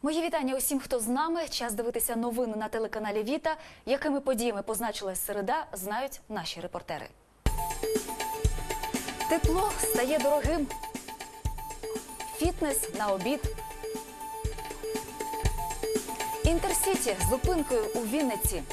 Мої вітання усім, хто з нами. Час дивитися новини на телеканалі Віта. Якими подіями позначилась середа, знають наші репортери. Тепло стає дорогим. Фітнес на обід. Інтерсіті з зупинкою у Вінниці.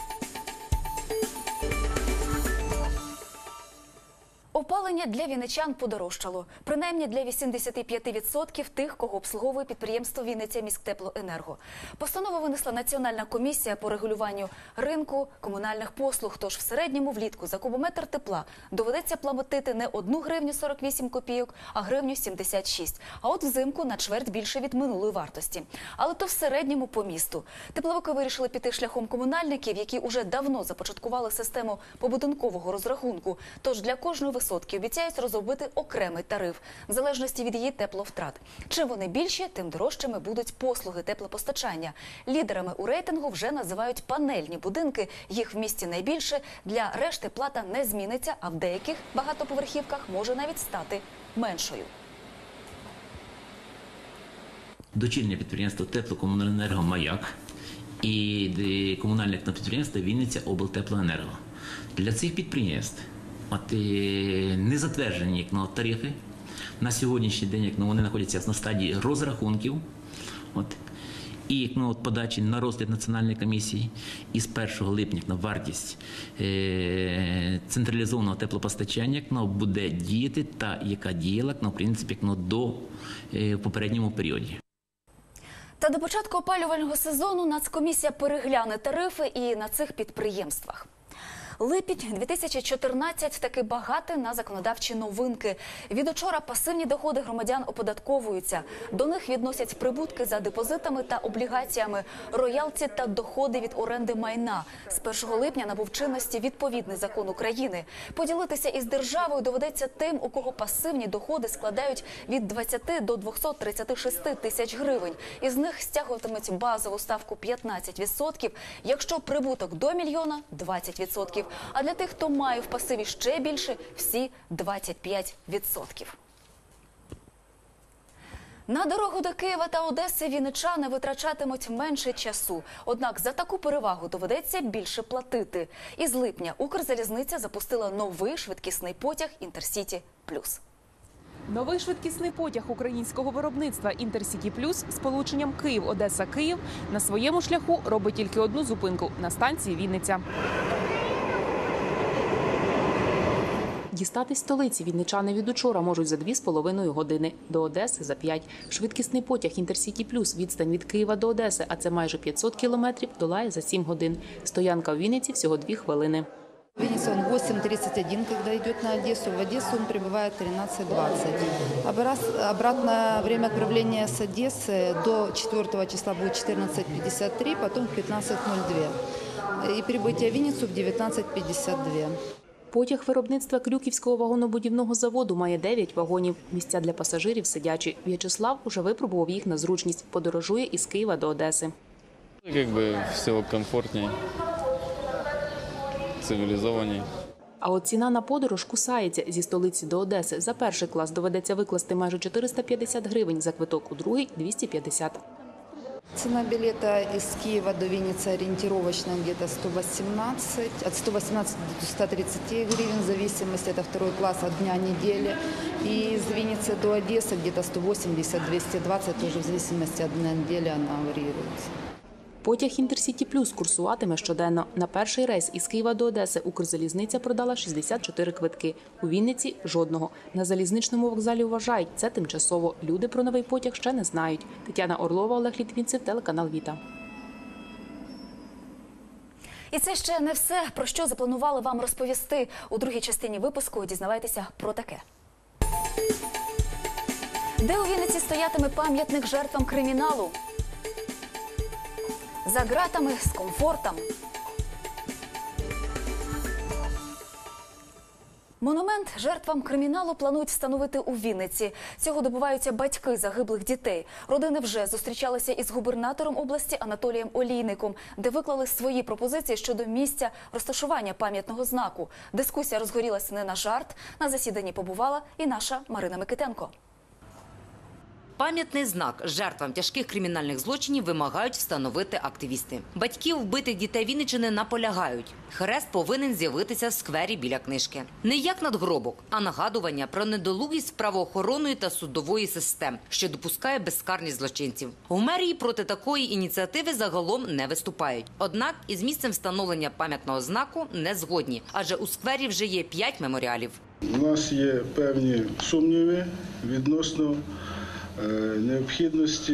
Опалення для вінничан подорожчало. Принаймні для 85% тих, кого обслуговує підприємство «Вінниця міськтеплоенерго». Постанову винесла Національна комісія по регулюванню ринку комунальних послуг. Тож в середньому влітку за кубометр тепла доведеться платити не 1 гривню 48 копійок, а гривню 76. А от взимку на чверть більше від минулої вартості. Але то в середньому по місту. Тепловики вирішили піти шляхом комунальників, які уже давно започаткували систему побудинкового розрахунку. Тож для кожної висотки обіцяють розробити окремий тариф, в залежності від її тепловтрат. Чим вони більші, тим дорожчими будуть послуги теплопостачання. Лідерами у рейтингу вже називають панельні будинки. Їх в місті найбільше. Для решти плата не зміниться, а в деяких багатоповерхівках може навіть стати меншою. Дочірнє підприємство теплокомуненерго «Маяк» і комунальне підприємство «Вінниця облтеплоенерго». Для цих підприємств не затверджені тарифи. На сьогоднішній день вони знаходяться на стадії розрахунків і подачі на розгляд Національної комісії. І з 1 липня вартість централізованого теплопостачання буде діяти та яка діяла в принципі до попередньому періоді. Та до початку опалювального сезону Нацкомісія перегляне тарифи і на цих підприємствах. Липень 2014 таки багатий на законодавчі новинки. Від учора пасивні доходи громадян оподатковуються. До них відносять прибутки за депозитами та облігаціями, роялті та доходи від оренди майна. З 1 липня набув чинності відповідний закон України. Поділитися із державою доведеться тим, у кого пасивні доходи складають від 20 до 236 тисяч гривень. Із них стягуватимуть базову ставку 15%, якщо прибуток до мільйона – 20%. А для тих, хто має в пасиві ще більше – всі 25%. На дорогу до Києва та Одеси вінничани витрачатимуть менше часу. Однак за таку перевагу доведеться більше платити. Із липня Укрзалізниця запустила новий швидкісний потяг «Інтерсіті Плюс». Новий швидкісний потяг українського виробництва «Інтерсіті Плюс» з полученням Київ-Одеса-Київ на своєму шляху робить тільки одну зупинку – на станції Вінниця. Дістатись столиці вінничани від учора можуть за 2,5 години, до Одеси – за 5. Швидкісний потяг «Інтерсіті Плюс» відстань від Києва до Одеси, а це майже 500 кілометрів, долає за 7 годин. Стоянка у Вінниці – всього 2 хвилини. В Виннице он 8:31, когда идет на Одессу. В Одессу он прибывает 13:20. Обратное время отправления с Одессы до 4 числа будет 14:53, потом в 15:02. И прибытие в Винницу в 19:52. Потяг виробництва Крюківського вагонобудівного заводу має 9 вагонів. Місця для пасажирів сидячі. В'ячеслав уже випробував їх на зручність. Подорожує із Києва до Одеси. Все комфортніше, цивілізованіше. А от ціна на подорож кусається. Зі столиці до Одеси за перший клас доведеться викласти майже 450 гривень, за квиток у другий – 250. Цена билета из Киева до Винницы ориентировочно где-то 118, от 118 до 130 гривен, в зависимости, это второй класс, от дня недели. И из Винницы до Одессы где-то 180-220, тоже в зависимости от дня недели она варьируется. Потяг «Інтерсіті Плюс» курсуватиме щоденно. На перший рейс із Києва до Одеси Укрзалізниця продала 64 квитки. У Вінниці – жодного. На залізничному вокзалі вважають – це тимчасово. Люди про новий потяг ще не знають. Тетяна Орлова, Олег Літвінцев, телеканал Віта. І це ще не все, про що запланували вам розповісти. У другій частині випуску дізнавайтеся про таке. Де у Вінниці стоятиме пам'ятник жертвам криміналу? За ґратами з комфортом. Монумент жертвам криміналу планують встановити у Вінниці. Цього добиваються батьки загиблих дітей. Родини вже зустрічалися із губернатором області Анатолієм Олійником, де виклали свої пропозиції щодо місця розташування пам'ятного знаку. Дискусія розгорілася не на жарт. На засіданні побувала і наша Марина Микитенко. Пам'ятний знак жертвам тяжких кримінальних злочинів вимагають встановити активісти. Батьки вбитих дітей Вінниччини наполягають. Хрест повинен з'явитися в сквері біля книжки. Не як надгробок, а нагадування про недолугість правоохоронної та судової систем, що допускає безкарність злочинців. У мерії проти такої ініціативи загалом не виступають. Однак із місцем встановлення пам'ятного знаку не згодні, адже у сквері вже є 5 меморіалів. У нас є певні сумніви відносно необхідності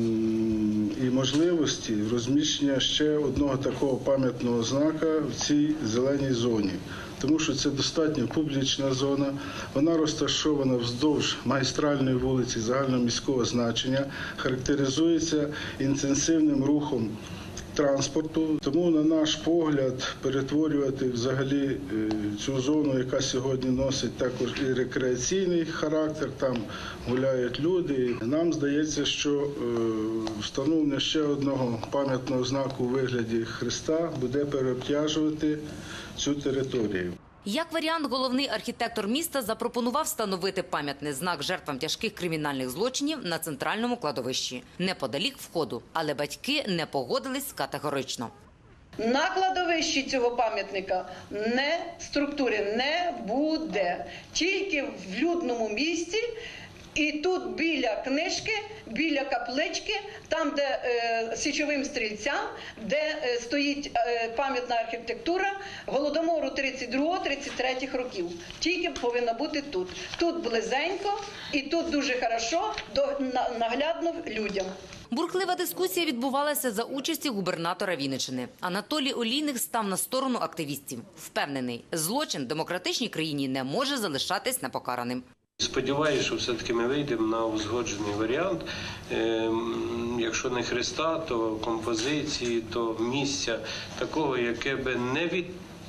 і можливості розміщення ще одного такого пам'ятного знака в цій зеленій зоні. Тому що це достатньо публічна зона, вона розташована вздовж магістральної вулиці загальноміського значення, характеризується інтенсивним рухом транспорту. Тому, на наш погляд, перетворювати взагалі цю зону, яка сьогодні носить також і рекреаційний характер, там гуляють люди. Нам здається, що встановлення ще одного пам'ятного знаку у вигляді Христа буде переобтяжувати цю територію. Як варіант, головний архітектор міста запропонував встановити пам'ятний знак жертвам тяжких кримінальних злочинів на центральному кладовищі, неподалік входу. Але батьки не погодились категорично. На кладовищі цього пам'ятника структури не буде, тільки в людному місці. І тут біля книжки, біля каплички, там, де січовим стрільцям, де стоїть пам'ятна архітектура Голодомору 32-33 років. Тільки повинна бути тут. Тут близенько і тут дуже хорошо, наглядно людям. Бурхлива дискусія відбувалася за участі губернатора Вінниччини. Анатолій Олійник став на сторону активістів. Впевнений, злочин в демократичній країні не може залишатись непокараним. Сподіваюся, що все-таки ми вийдемо на узгоджений варіант. Якщо не Христа, то композиції, то місця такого, яке би не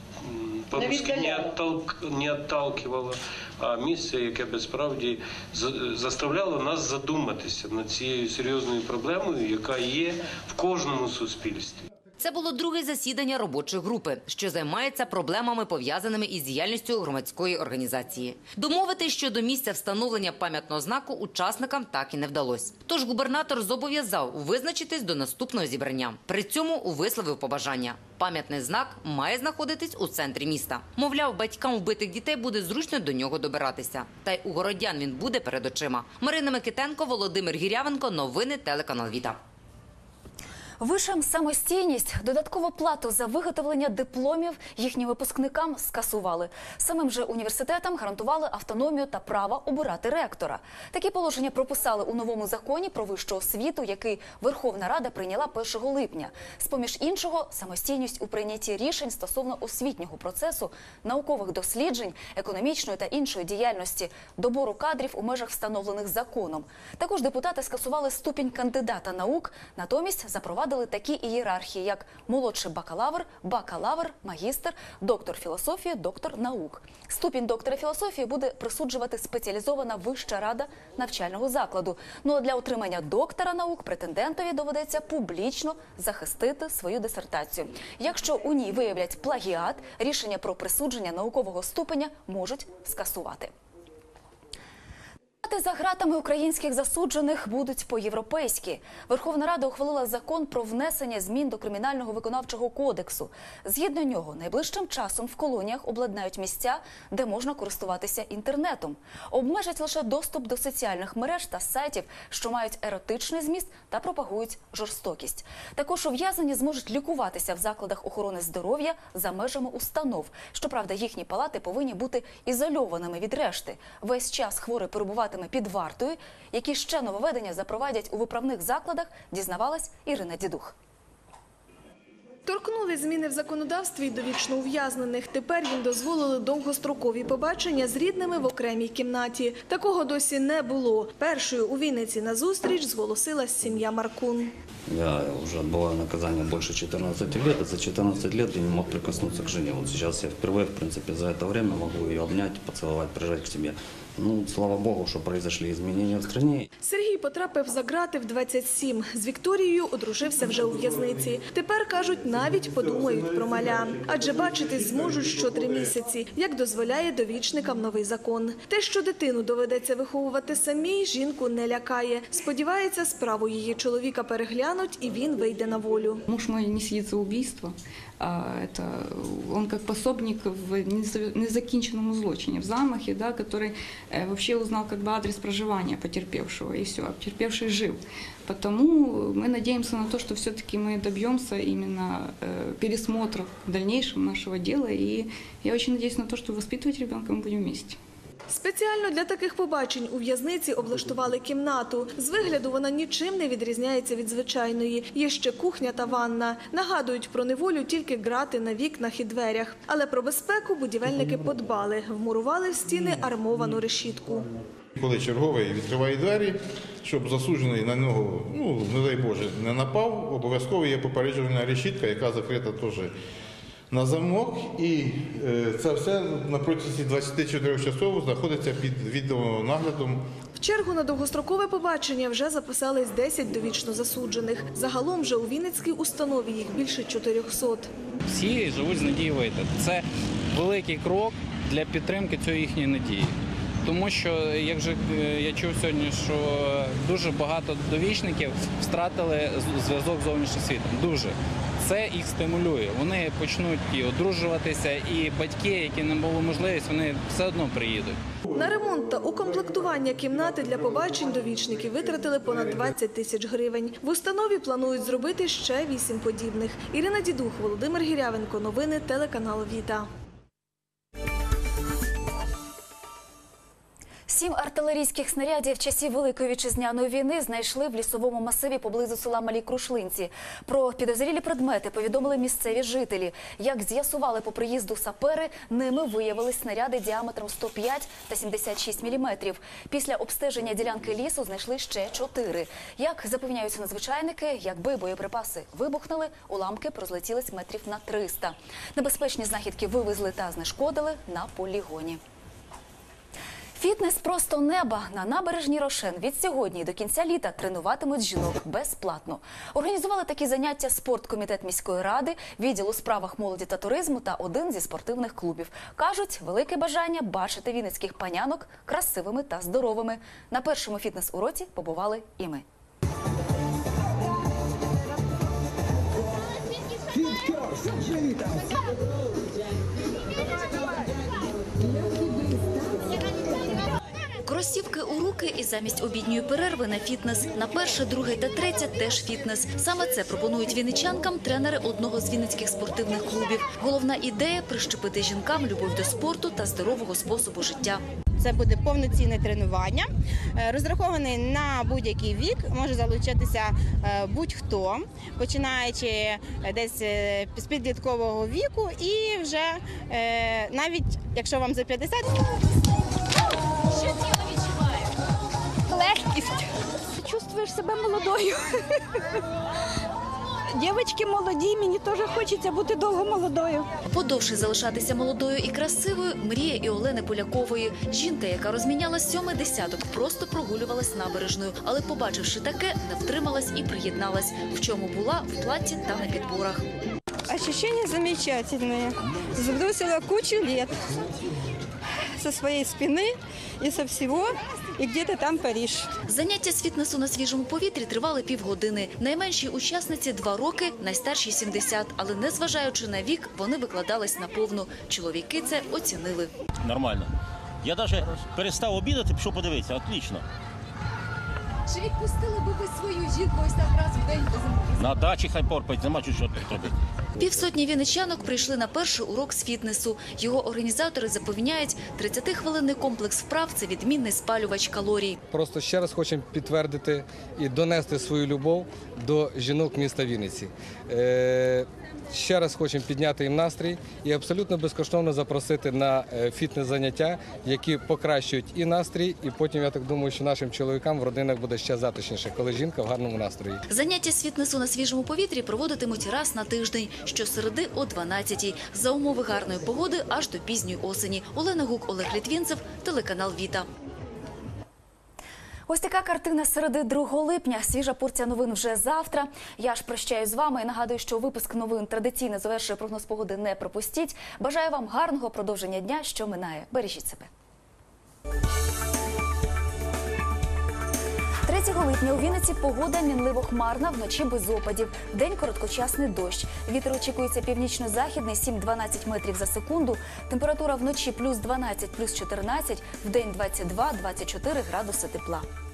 відталкивало, а місце, яке би справді заставляло нас задуматися над цією серйозною проблемою, яка є в кожному суспільстві. Це було друге засідання робочої групи, що займається проблемами, пов'язаними із діяльністю громадської організації. Домовитись щодо місця встановлення пам'ятного знаку учасникам так і не вдалося. Тож губернатор зобов'язав визначитись до наступного зібрання. При цьому висловив побажання. Пам'ятний знак має знаходитись у центрі міста. Мовляв, батькам вбитих дітей буде зручно до нього добиратися. Та й у городян він буде перед очима. Марина Микитенко, Володимир Гірявенко. Новини телеканал Віта. Вишам самостійність, додаткову плату за виготовлення дипломів їхнім випускникам скасували. Самим же університетам гарантували автономію та право обирати ректора. Такі положення прописали у новому законі про вищу освіту, який Верховна Рада прийняла 1 липня. З-поміж іншого, самостійність у прийнятті рішень стосовно освітнього процесу, наукових досліджень, економічної та іншої діяльності, добору кадрів у межах встановлених законом. Також депутати скасували ступінь кандидата наук, натомість запровадили такі ієрархії, як молодший бакалавр, магістр, доктор філософії, доктор наук. Ступінь доктора філософії буде присуджувати спеціалізована Вища рада навчального закладу. Ну а для отримання доктора наук претендентові доведеться публічно захистити свою дисертацію. Якщо у ній виявлять плагіат, рішення про присудження наукового ступеня можуть скасувати. За ґратами українських засуджених будуть по-європейськи. Верховна Рада ухвалила закон про внесення змін до Кримінального виконавчого кодексу. Згідно нього, найближчим часом в колоніях обладнають місця, де можна користуватися інтернетом. Обмежать лише доступ до соціальних мереж та сайтів, що мають еротичний зміст та пропагують жорстокість. Також ув'язнені зможуть лікуватися в закладах охорони здоров'я за межами установ. Щоправда, їхні палати повинні бути ізольованими від решти. Весь час хворий перебуватиме під вартою. Які ще нововведення запровадять у виправних закладах, дізнавалась Ірина Дідух. Торкнули зміни в законодавстві й довічно ув'язнених. Тепер їм дозволили довгострокові побачення з рідними в окремій кімнаті. Такого досі не було. Першою у Вінниці на зустріч зголосилась сім'я Маркун. Я уже отбываю наказание больше 14 лет, и за 14 лет я не мог прикоснуться к жене. Вот сейчас я впервые, в принципе, за это время могу ее обнять, поцеловать, прижать к себе. Ну, слава богу, что произошли изменения в стране. Сергій потрапив за ґрати в 27. З Вікторією одружився вже у в'язниці. Тепер, кажуть, навіть подумають про маля. Адже бачитись зможуть що 3 місяці, як дозволяє довічникам новий закон. Те, що дитину доведеться виховувати самій, жінку не лякає. Сподівається, справу її чоловіка переглянуть і він вийде на волю. Муж мой не сидит за убийство. Он как пособник в незакінченому злочине, в замахе, да, который вообще узнал как бы адрес проживания потерпевшего, и все, а потерпевший жив. Потому мы надеемся на то, что все-таки мы добьемся именно пересмотра в дальнейшем нашего дела, и я очень надеюсь на то, что воспитывать ребенка мы будем вместе. Спеціально для таких побачень у в'язниці облаштували кімнату. З вигляду вона нічим не відрізняється від звичайної. Є ще кухня та ванна. Нагадують про неволю тільки ґрати на вікнах і дверях. Але про безпеку будівельники подбали. Вмурували в стіни армовану решітку. Коли черговий відкриває двері, щоб засуджений на нього, не дай Боже, не напав, обов'язково є попереджувальна решітка, яка закрита теж на замок, і це все на протязі 24 часов знаходиться під відеонаглядом. В чергу на довгострокове побачення вже записались 10 довічно засуджених. Загалом же у Вінницькій установі їх більше 400. Всі живуть з надією вийти. Це великий крок для підтримки цієї їхньої надії. Тому що, як вже я чув сьогодні, що дуже багато довічників втратили зв'язок з зовнішнім світом. Дуже. Це їх стимулює. Вони почнуть і одружуватися, і батьки, які не було можливість, вони все одно приїдуть. На ремонт та укомплектування кімнати для побачень довічники витратили понад 20 тисяч гривень. В установі планують зробити ще 8 подібних. Ірина Дідух, Володимир Гірявенко. Новини телеканал Віта. 7 артилерійських снарядів часів Великої Вітчизняної війни знайшли в лісовому масиві поблизу села Малі Крушлинці. Про підозрілі предмети повідомили місцеві жителі. Як з'ясували по приїзду сапери, ними виявились снаряди діаметром 105 та 76 мм. Після обстеження ділянки лісу знайшли ще 4. Як запевняються надзвичайники, якби боєприпаси вибухнули, уламки розлетілись метрів на 300. Небезпечні знахідки вивезли та знешкодили на полігоні. Фітнес просто неба. На набережній Рошен від сьогодні до кінця літа тренуватимуть жінок безплатно. Організували такі заняття спорткомітет міської ради, відділ у справах молоді та туризму та один зі спортивних клубів. Кажуть, велике бажання бачити вінницьких панянок красивими та здоровими. На першому фітнес-уроці побували і ми. Кросівки у руки і замість обідньої перерви на фітнес. На перше, друге та третє теж фітнес. Саме це пропонують вінничанкам тренери одного з вінницьких спортивних клубів. Головна ідея – прищепити жінкам любов до спорту та здорового способу життя. Це буде повноцінне тренування, розрахований на будь-який вік, може залучитися будь-хто, починаючи десь з підліткового віку і вже навіть якщо вам за 50. Що тіло відчуває? Легкість. Чувствуєш себе молодою. Дівчатки молоді, мені теж хочеться бути довго молодою. Подовше залишатися молодою і красивою – мрія і Олени Полякової. Жінка, яка розміняла 7-й десяток, просто прогулювалась набережною. Але побачивши таке, не втрималась і приєдналась. В чому була – в платі та на підборах. Ощущения замечательные. Сбросила кучу лет со своей спины и со всего, и где-то там Париж. Заняття з фітнесу на свіжому повітрі тривали півгодини. Найменшій учасниці 2 роки, найстаршій 70. Але незважаючи на вік, вони викладались наповну. Чоловіки це оцінили. Нормально. Я навіть перестав обідати, пішов подивитися. Отлично. Чи відпустили би ви свою жінку ось так раз в день? На дачі хай порпать, нема що тут робити. Півсотні вінничанок прийшли на перший урок з фітнесу. Його організатори запевняють, 30-хвилинний комплекс вправ – це відмінний спалювач калорій. Просто ще раз хочемо підтвердити і донести свою любов до жінок міста Вінниці. Ще раз хочемо підняти їм настрій і абсолютно безкоштовно запросити на фітнес-заняття, які покращують і настрій, і потім, я так думаю, що нашим чоловікам в родинах буде ще затишніше, коли жінка в гарному настрої. Заняття з фітнесу на свіжому повітрі проводитимуть раз на тиждень, щосереди о 12-й. За умови гарної погоди аж до пізньої осені. Олена Гук, Олег Літвінцев, телеканал Віта. Ось така картина середи 2 липня. Свіжа порція новин вже завтра. Я ж прощаюсь з вами і нагадую, що випуск новин традиційно завершує прогноз погоди. Не пропустіть. Бажаю вам гарного продовження дня, що минає. Бережіть себе. 3 липня у Вінниці погода мінливо хмарна, вночі без опадів. Вдень короткочасний дощ. Вітер очікується північно-західний 7-12 метрів за секунду. Температура вночі плюс 12, плюс 14, вдень 22-24 градуси тепла.